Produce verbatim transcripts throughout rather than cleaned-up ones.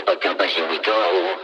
Kappa, kappa, here we go.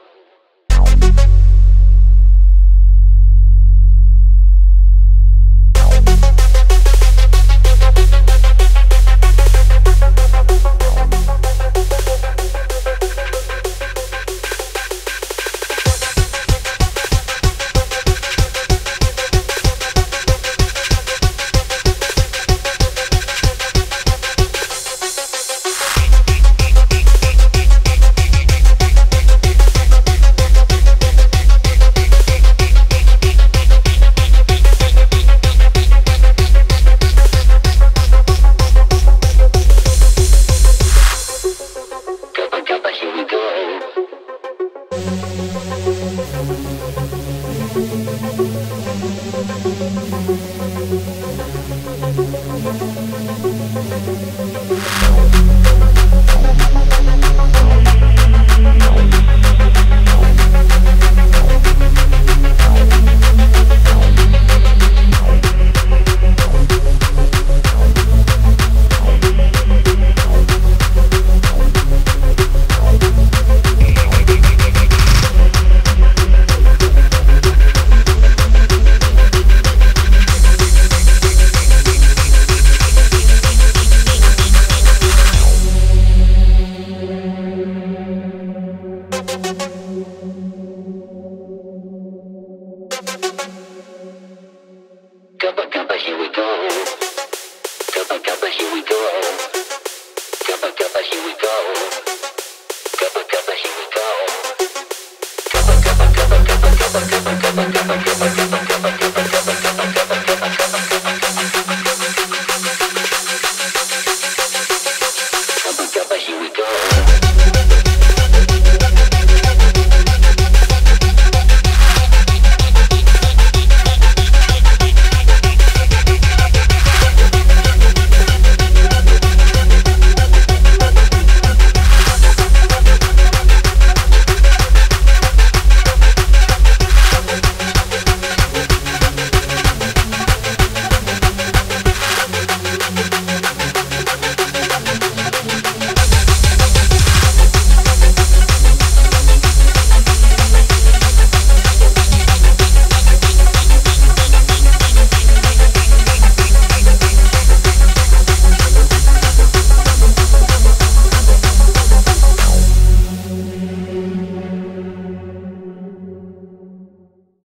Kappa, kappa, here we go. Kappa, kappa, here we go. Kappa, kappa, here we go. Kappa, kappa, here we go. Kappa, kappa, kappa, kappa, kappa, kappa, kappa, kappa.